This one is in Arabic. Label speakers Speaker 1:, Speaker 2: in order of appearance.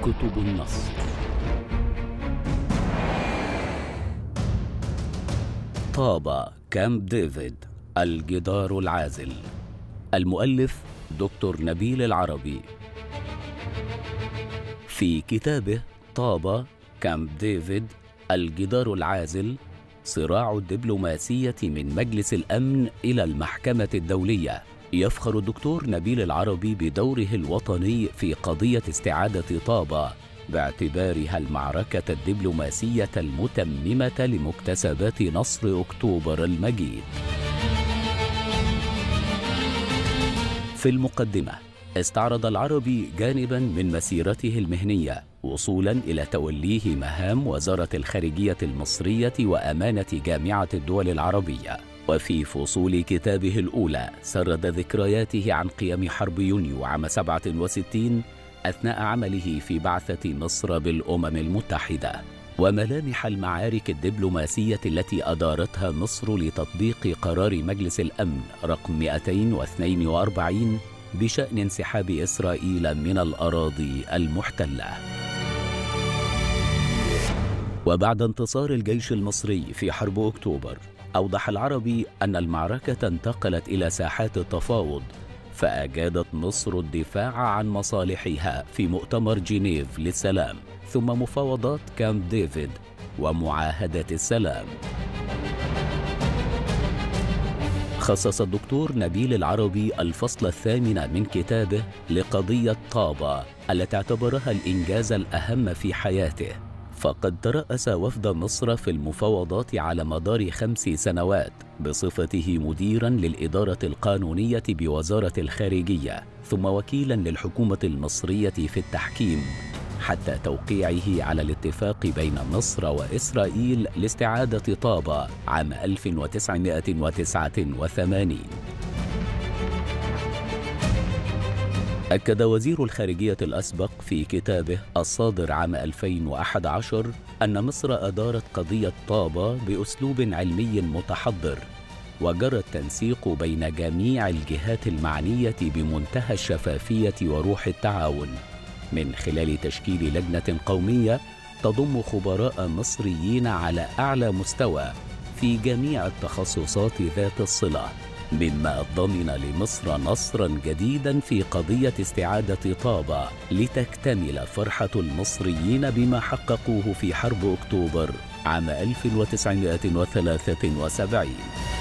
Speaker 1: كتب النصر. طابة كامب ديفيد، الجدار العازل. المؤلف دكتور نبيل العربي. في كتابه طابة كامب ديفيد، الجدار العازل، صراع الدبلوماسية من مجلس الأمن إلى المحكمة الدولية، يفخر الدكتور نبيل العربي بدوره الوطني في قضية استعادة طابة باعتبارها المعركة الدبلوماسية المتممة لمكتسبات نصر أكتوبر المجيد. في المقدمة استعرض العربي جانباً من مسيرته المهنية وصولاً إلى توليه مهام وزارة الخارجية المصرية وأمانة جامعة الدول العربية. وفي فصول كتابه الأولى سرد ذكرياته عن قيام حرب يونيو عام 67 أثناء عمله في بعثة مصر بالأمم المتحدة، وملامح المعارك الدبلوماسية التي أدارتها مصر لتطبيق قرار مجلس الأمن رقم 242 بشأن انسحاب إسرائيل من الأراضي المحتلة. وبعد انتصار الجيش المصري في حرب أكتوبر، أوضح العربي أن المعركة انتقلت إلى ساحات التفاوض، فأجادت مصر الدفاع عن مصالحها في مؤتمر جنيف للسلام، ثم مفاوضات كامب ديفيد ومعاهدة السلام. خصص الدكتور نبيل العربي الفصل 8 من كتابه لقضية طابة التي اعتبرها الإنجاز الأهم في حياته، فقد ترأس وفد مصر في المفاوضات على مدار 5 سنوات بصفته مديراً للإدارة القانونية بوزارة الخارجية، ثم وكيلاً للحكومة المصرية في التحكيم، حتى توقيعه على الاتفاق بين مصر وإسرائيل لاستعادة طابة عام 1989. أكد وزير الخارجية الأسبق في كتابه الصادر عام 2011 أن مصر أدارت قضية طابة بأسلوب علمي متحضر، وجرى التنسيق بين جميع الجهات المعنية بمنتهى الشفافية وروح التعاون، من خلال تشكيل لجنة قومية تضم خبراء مصريين على أعلى مستوى في جميع التخصصات ذات الصلة، مما ضمن لمصر نصراً جديداً في قضية استعادة طابة لتكتمل فرحة المصريين بما حققوه في حرب أكتوبر عام 1973.